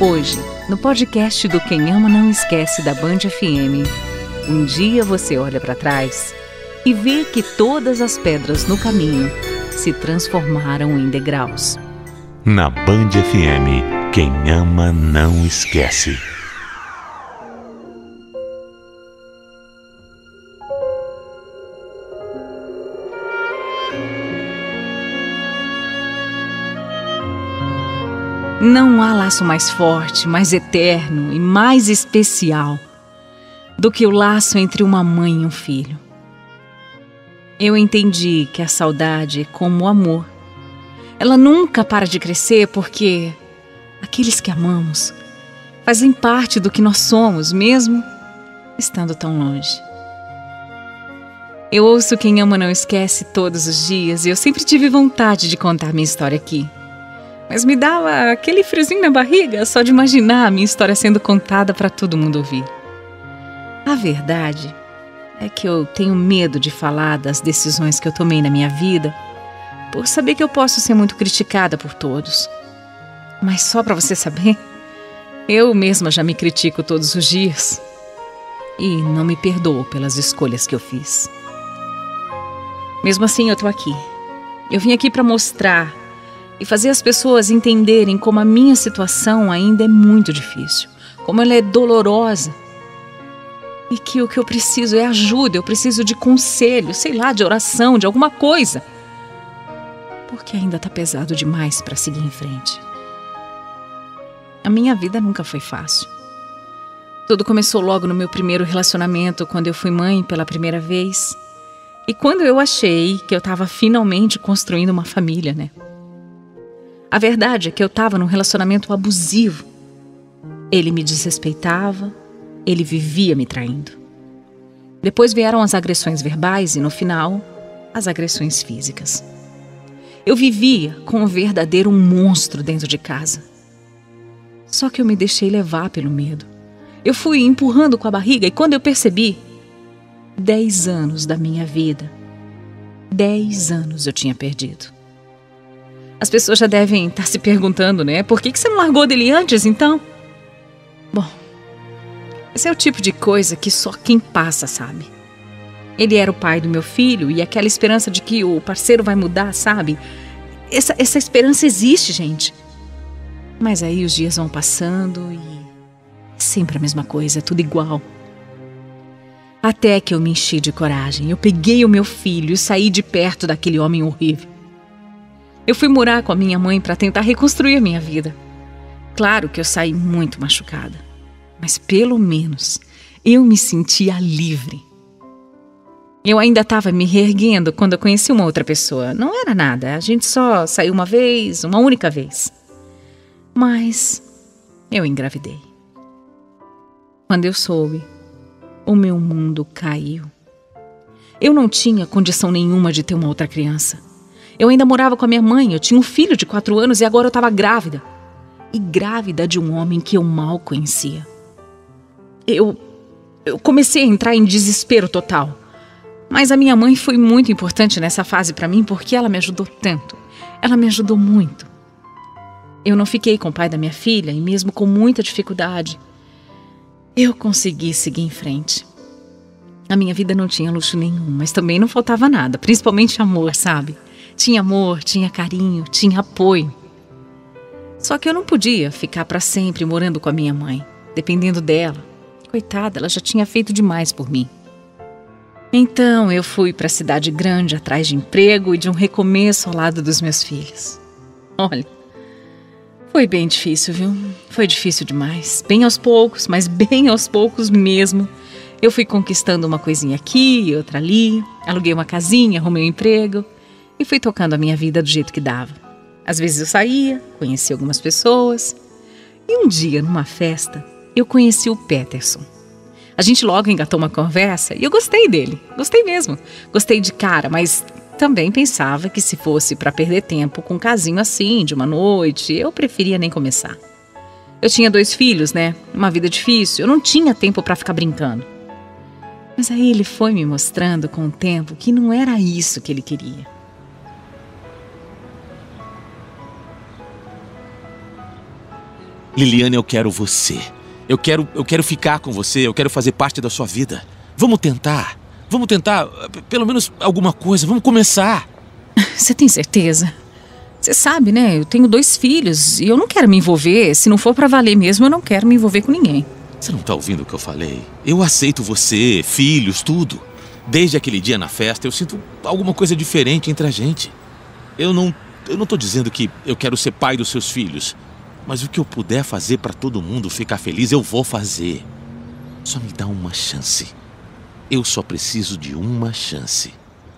Hoje, no podcast do Quem Ama Não Esquece da Band FM, um dia você olha para trás e vê que todas as pedras no caminho se transformaram em degraus. Na Band FM, quem ama não esquece. Não há laço mais forte, mais eterno e mais especial do que o laço entre uma mãe e um filho. Eu entendi que a saudade é como o amor. Ela nunca para de crescer porque aqueles que amamos fazem parte do que nós somos, mesmo estando tão longe. Eu ouço Quem Ama Não Esquece todos os dias e eu sempre tive vontade de contar minha história aqui. Mas me dava aquele friozinho na barriga só de imaginar a minha história sendo contada para todo mundo ouvir. A verdade é que eu tenho medo de falar das decisões que eu tomei na minha vida, por saber que eu posso ser muito criticada por todos. Mas só para você saber, eu mesma já me critico todos os dias e não me perdoo pelas escolhas que eu fiz. Mesmo assim, eu tô aqui. Eu vim aqui para mostrar e fazer as pessoas entenderem como a minha situação ainda é muito difícil, como ela é dolorosa e que o que eu preciso é ajuda, eu preciso de conselho, sei lá, de oração, de alguma coisa, porque ainda tá pesado demais para seguir em frente. A minha vida nunca foi fácil. Tudo começou logo no meu primeiro relacionamento, quando eu fui mãe pela primeira vez e quando eu achei que eu estava finalmente construindo uma família, né? A verdade é que eu estava num relacionamento abusivo. Ele me desrespeitava, ele vivia me traindo. Depois vieram as agressões verbais e, no final, as agressões físicas. Eu vivia com um verdadeiro monstro dentro de casa. Só que eu me deixei levar pelo medo. Eu fui empurrando com a barriga e quando eu percebi, 10 anos da minha vida, 10 anos eu tinha perdido. As pessoas já devem estar se perguntando, né? Por que você não largou dele antes, então? Bom, esse é o tipo de coisa que só quem passa sabe. Ele era o pai do meu filho e aquela esperança de que o parceiro vai mudar, sabe? Essa esperança existe, gente. Mas aí os dias vão passando e é sempre a mesma coisa, é tudo igual. Até que eu me enchi de coragem. Eu peguei o meu filho e saí de perto daquele homem horrível. Eu fui morar com a minha mãe para tentar reconstruir a minha vida. Claro que eu saí muito machucada, mas pelo menos eu me sentia livre. Eu ainda estava me reerguendo quando eu conheci uma outra pessoa. Não era nada, a gente só saiu uma vez, uma única vez. Mas eu engravidei. Quando eu soube, o meu mundo caiu. Eu não tinha condição nenhuma de ter uma outra criança. Eu ainda morava com a minha mãe, eu tinha um filho de 4 anos e agora eu estava grávida. E grávida de um homem que eu mal conhecia. Eu comecei a entrar em desespero total. Mas a minha mãe foi muito importante nessa fase para mim porque ela me ajudou tanto. Ela me ajudou muito. Eu não fiquei com o pai da minha filha e mesmo com muita dificuldade, eu consegui seguir em frente. A minha vida não tinha luxo nenhum, mas também não faltava nada, principalmente amor, sabe? Tinha amor, tinha carinho, tinha apoio. Só que eu não podia ficar para sempre morando com a minha mãe, dependendo dela. Coitada, ela já tinha feito demais por mim. Então eu fui para a cidade grande atrás de emprego e de um recomeço ao lado dos meus filhos. Olha, foi bem difícil, viu? Foi difícil demais. Bem aos poucos, mas bem aos poucos mesmo. Eu fui conquistando uma coisinha aqui e outra ali. Aluguei uma casinha, arrumei um emprego. E fui tocando a minha vida do jeito que dava. Às vezes eu saía, conheci algumas pessoas. E um dia, numa festa, eu conheci o Peterson. A gente logo engatou uma conversa e eu gostei dele. Gostei mesmo. Gostei de cara, mas também pensava que se fosse para perder tempo com um casinho assim, de uma noite, eu preferia nem começar. Eu tinha 2 filhos, né? Uma vida difícil. Eu não tinha tempo para ficar brincando. Mas aí ele foi me mostrando com o tempo que não era isso que ele queria. Liliane, eu quero você. Eu quero ficar com você, eu quero fazer parte da sua vida. Vamos tentar pelo menos alguma coisa, vamos começar. Você tem certeza? Você sabe, né? Eu tenho 2 filhos e eu não quero me envolver. Se não for pra valer mesmo, eu não quero me envolver com ninguém. Você não tá ouvindo o que eu falei? Eu aceito você, filhos, tudo. Desde aquele dia na festa, eu sinto alguma coisa diferente entre a gente. Eu não tô dizendo que eu quero ser pai dos seus filhos. Mas o que eu puder fazer pra todo mundo ficar feliz, eu vou fazer. Só me dá uma chance. Eu só preciso de uma chance.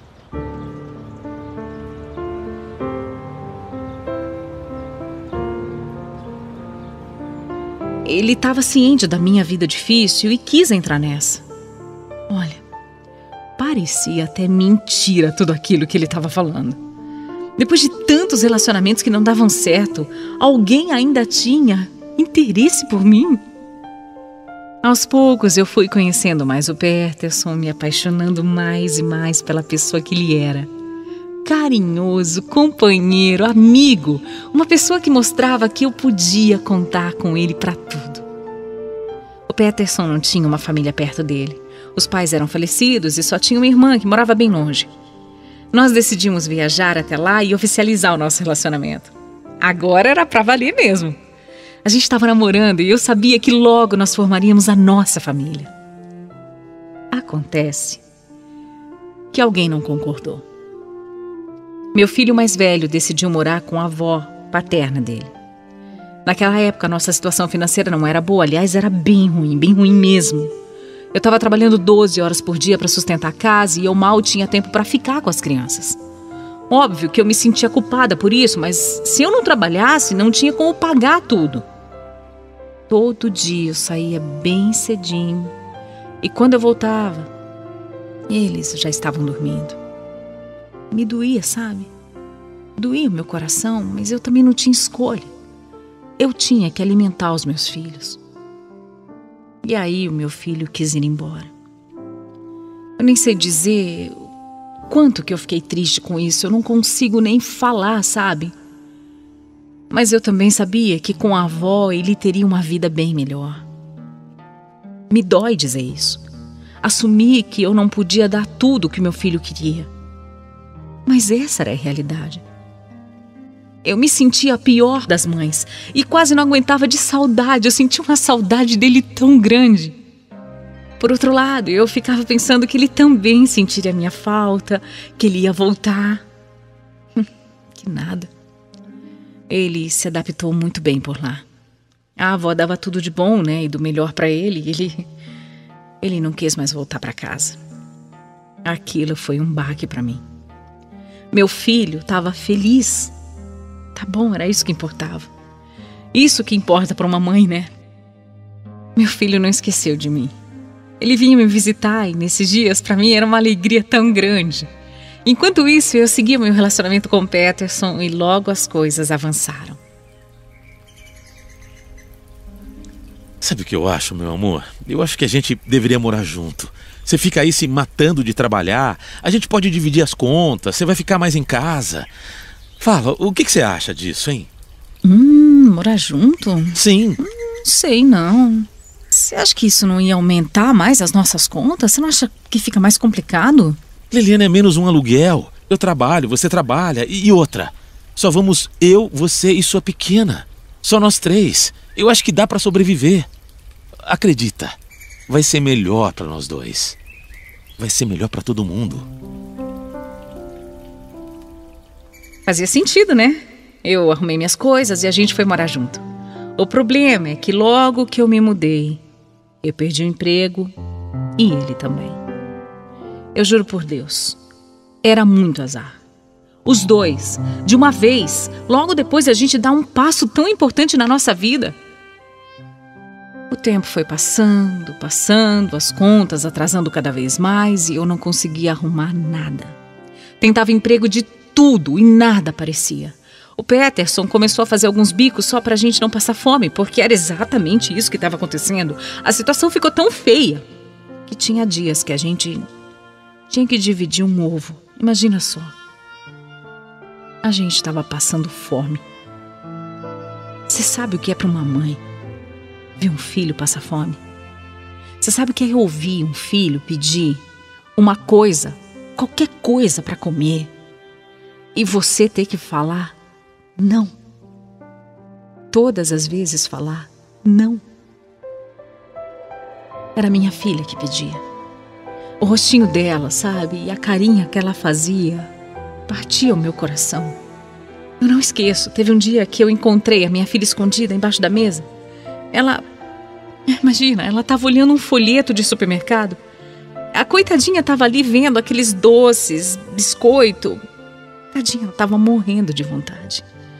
Ele estava ciente da minha vida difícil e quis entrar nessa. Olha, parecia até mentira tudo aquilo que ele estava falando. Depois de tantos relacionamentos que não davam certo, alguém ainda tinha interesse por mim? Aos poucos eu fui conhecendo mais o Peterson, me apaixonando mais e mais pela pessoa que ele era. Carinhoso, companheiro, amigo, uma pessoa que mostrava que eu podia contar com ele para tudo. O Peterson não tinha uma família perto dele. Os pais eram falecidos e só tinha uma irmã que morava bem longe. Nós decidimos viajar até lá e oficializar o nosso relacionamento. Agora era para valer mesmo. A gente estava namorando e eu sabia que logo nós formaríamos a nossa família. Acontece que alguém não concordou. Meu filho mais velho decidiu morar com a avó paterna dele. Naquela época, a nossa situação financeira não era boa. Aliás, era bem ruim mesmo. Eu estava trabalhando 12 horas por dia para sustentar a casa e eu mal tinha tempo para ficar com as crianças. Óbvio que eu me sentia culpada por isso, mas se eu não trabalhasse, não tinha como pagar tudo. Todo dia eu saía bem cedinho e quando eu voltava, eles já estavam dormindo. Me doía, sabe? Doía o meu coração, mas eu também não tinha escolha. Eu tinha que alimentar os meus filhos. E aí o meu filho quis ir embora. Eu nem sei dizer quanto que eu fiquei triste com isso. Eu não consigo nem falar, sabe? Mas eu também sabia que com a avó ele teria uma vida bem melhor. Me dói dizer isso. Assumir que eu não podia dar tudo o que meu filho queria. Mas essa era a realidade. Eu me sentia a pior das mães e quase não aguentava de saudade. Eu sentia uma saudade dele tão grande. Por outro lado, eu ficava pensando que ele também sentiria a minha falta, que ele ia voltar. Que nada. Ele se adaptou muito bem por lá. A avó dava tudo de bom, né, e do melhor para ele. Ele não quis mais voltar para casa. Aquilo foi um baque para mim. Meu filho estava feliz. Tá bom, era isso que importava. Isso que importa para uma mãe, né? Meu filho não esqueceu de mim. Ele vinha me visitar e nesses dias para mim era uma alegria tão grande. Enquanto isso, eu seguia meu relacionamento com o Peterson e logo as coisas avançaram. Sabe o que eu acho, meu amor? Eu acho que a gente deveria morar junto. Você fica aí se matando de trabalhar, a gente pode dividir as contas, você vai ficar mais em casa. Fala, o que você acha disso, hein? Morar junto? Sim. Não sei, não. Você acha que isso não ia aumentar mais as nossas contas? Você não acha que fica mais complicado? Liliane, é menos um aluguel. Eu trabalho, você trabalha. E outra, só vamos eu, você e sua pequena. Só nós 3. Eu acho que dá pra sobreviver. Acredita, vai ser melhor pra nós 2. Vai ser melhor pra todo mundo. Fazia sentido, né? Eu arrumei minhas coisas e a gente foi morar junto. O problema é que logo que eu me mudei, eu perdi o emprego e ele também. Eu juro por Deus, era muito azar. Os 2, de uma vez, logo depois de a gente dar um passo tão importante na nossa vida. O tempo foi passando, as contas atrasando cada vez mais e eu não conseguia arrumar nada. Tentava emprego de tudo e nada aparecia. O Peterson começou a fazer alguns bicos só pra gente não passar fome, porque era exatamente isso que estava acontecendo. A situação ficou tão feia que tinha dias que a gente tinha que dividir um ovo. Imagina só. A gente estava passando fome. Você sabe o que é para uma mãe ver um filho passar fome? Você sabe o que é ouvir um filho pedir uma coisa, qualquer coisa para comer, e você ter que falar não? Todas as vezes falar não. Era minha filha que pedia. O rostinho dela, sabe, e a carinha que ela fazia partia o meu coração. Eu não esqueço, teve um dia que eu encontrei a minha filha escondida embaixo da mesa. Imagina, ela estava olhando um folheto de supermercado. A coitadinha estava ali vendo aqueles doces, biscoito. Tadinha, ela estava morrendo de vontade.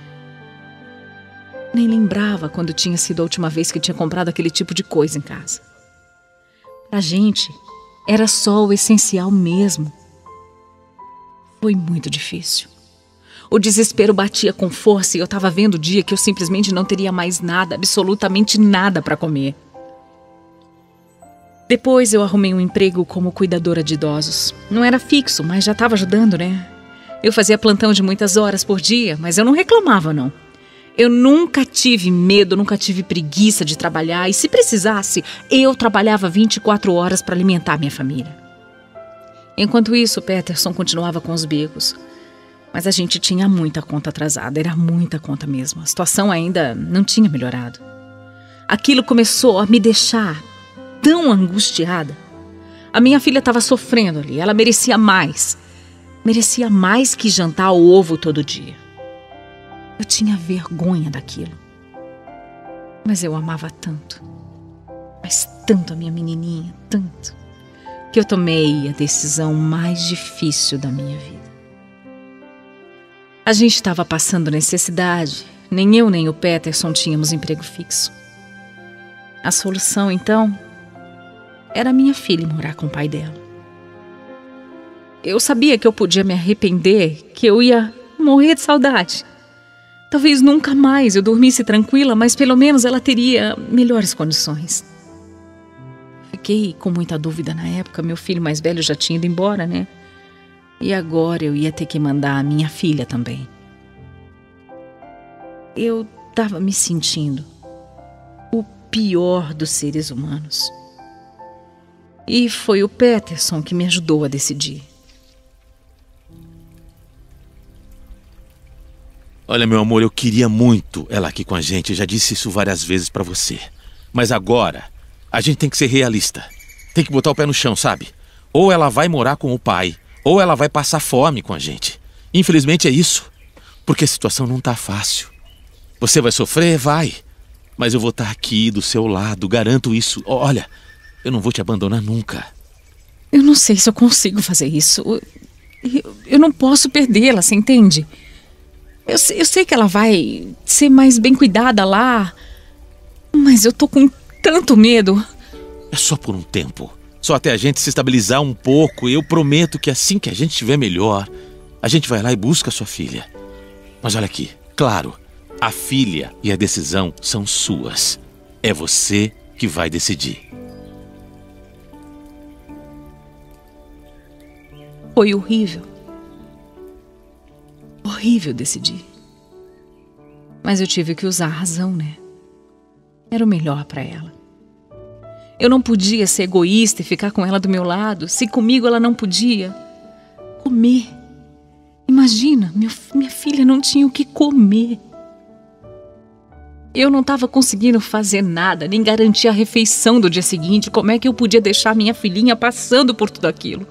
Nem lembrava quando tinha sido a última vez que tinha comprado aquele tipo de coisa em casa. Pra gente, era só o essencial mesmo. Foi muito difícil. O desespero batia com força e eu estava vendo o dia que eu simplesmente não teria mais nada, absolutamente nada para comer. Depois eu arrumei um emprego como cuidadora de idosos. Não era fixo, mas já estava ajudando, né? Eu fazia plantão de muitas horas por dia, mas eu não reclamava, não. Eu nunca tive medo, nunca tive preguiça de trabalhar e, se precisasse, eu trabalhava 24 horas para alimentar minha família. Enquanto isso, o Peterson continuava com os bicos. Mas a gente tinha muita conta atrasada, era muita conta mesmo. A situação ainda não tinha melhorado. Aquilo começou a me deixar tão angustiada. A minha filha estava sofrendo ali, ela merecia mais. Merecia mais que jantar ovo todo dia. Eu tinha vergonha daquilo. Mas eu amava tanto. Mas tanto a minha menininha, tanto, que eu tomei a decisão mais difícil da minha vida. A gente estava passando necessidade. Nem eu nem o Peterson tínhamos emprego fixo. A solução, então, era minha filha morar com o pai dela. Eu sabia que eu podia me arrepender, que eu ia morrer de saudade. Talvez nunca mais eu dormisse tranquila, mas pelo menos ela teria melhores condições. Fiquei com muita dúvida na época. Meu filho mais velho já tinha ido embora, né? E agora eu ia ter que mandar a minha filha também. Eu estava me sentindo o pior dos seres humanos. E foi o Peterson que me ajudou a decidir. Olha, meu amor, eu queria muito ela aqui com a gente. Eu já disse isso várias vezes pra você. Mas agora, a gente tem que ser realista. Tem que botar o pé no chão, sabe? Ou ela vai morar com o pai, ou ela vai passar fome com a gente. Infelizmente é isso. Porque a situação não tá fácil. Você vai sofrer? Vai. Mas eu vou estar aqui do seu lado, garanto isso. Olha, eu não vou te abandonar nunca. Eu não sei se eu consigo fazer isso. Eu não posso perdê-la, você entende? Eu sei que ela vai ser mais bem cuidada lá, mas eu tô com tanto medo. É só por um tempo. Só até a gente se estabilizar um pouco. Eu prometo que assim que a gente estiver melhor, a gente vai lá e busca a sua filha. Mas olha aqui, claro, a filha e a decisão são suas. É você que vai decidir. Foi horrível. Horrível decidir. Mas eu tive que usar a razão, né? Era o melhor para ela. Eu não podia ser egoísta e ficar com ela do meu lado, se comigo ela não podia comer. Imagina, minha filha não tinha o que comer. Eu não estava conseguindo fazer nada, nem garantir a refeição do dia seguinte. Como é que eu podia deixar minha filhinha passando por tudo aquilo?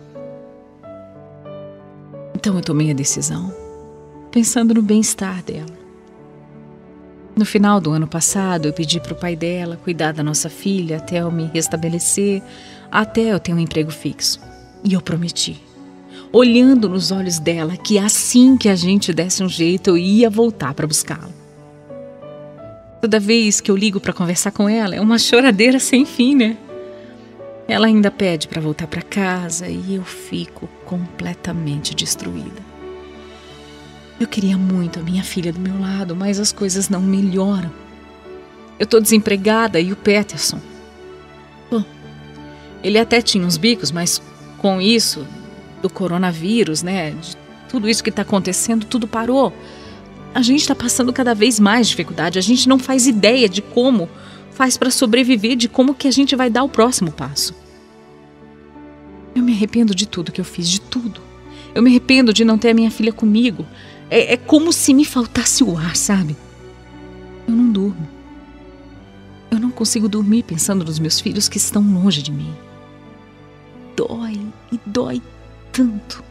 Então eu tomei a decisão, pensando no bem-estar dela. No final do ano passado, eu pedi para o pai dela cuidar da nossa filha até eu me restabelecer, até eu ter um emprego fixo. E eu prometi, olhando nos olhos dela, que assim que a gente desse um jeito, eu ia voltar para buscá-la. Toda vez que eu ligo para conversar com ela, é uma choradeira sem fim, né? Ela ainda pede para voltar para casa e eu fico completamente destruída. Eu queria muito a minha filha do meu lado, mas as coisas não melhoram. Eu tô desempregada e o Peterson... Bom, ele até tinha uns bicos, mas com isso, do coronavírus, né? De tudo isso que tá acontecendo, tudo parou. A gente tá passando cada vez mais dificuldade. A gente não faz ideia de como faz para sobreviver, de como que a gente vai dar o próximo passo. Eu me arrependo de tudo que eu fiz, de tudo. Eu me arrependo de não ter a minha filha comigo. É como se me faltasse o ar, sabe? Eu não durmo. Eu não consigo dormir pensando nos meus filhos que estão longe de mim. Dói e dói tanto.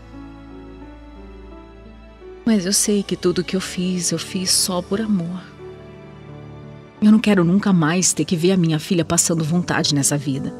Mas eu sei que tudo que eu fiz só por amor. Eu não quero nunca mais ter que ver a minha filha passando vontade nessa vida.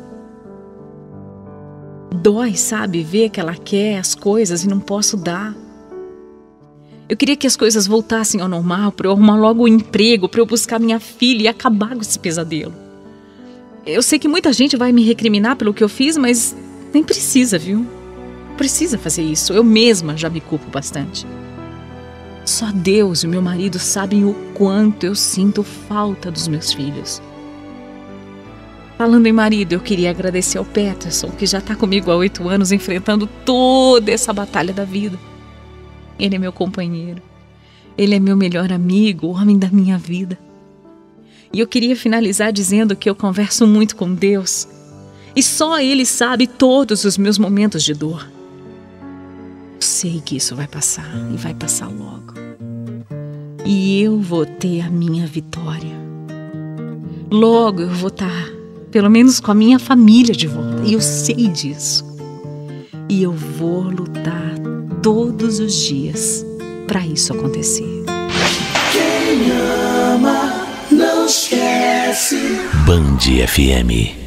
Dói, sabe, ver que ela quer as coisas e não posso dar. Eu queria que as coisas voltassem ao normal, para eu arrumar logo um emprego, para eu buscar minha filha e acabar com esse pesadelo. Eu sei que muita gente vai me recriminar pelo que eu fiz, mas nem precisa, viu? Não precisa fazer isso. Eu mesma já me culpo bastante. Só Deus e o meu marido sabem o quanto eu sinto falta dos meus filhos. Falando em marido, eu queria agradecer ao Peterson, que já está comigo há 8 anos, enfrentando toda essa batalha da vida. Ele é meu companheiro. Ele é meu melhor amigo, o homem da minha vida. E eu queria finalizar dizendo que eu converso muito com Deus. E só Ele sabe todos os meus momentos de dor. Eu sei que isso vai passar, e vai passar logo. E eu vou ter a minha vitória. Logo eu vou estar, pelo menos com a minha família de volta. E eu sei disso. E eu vou lutar todos os dias para isso acontecer. Quem ama não esquece. Band FM.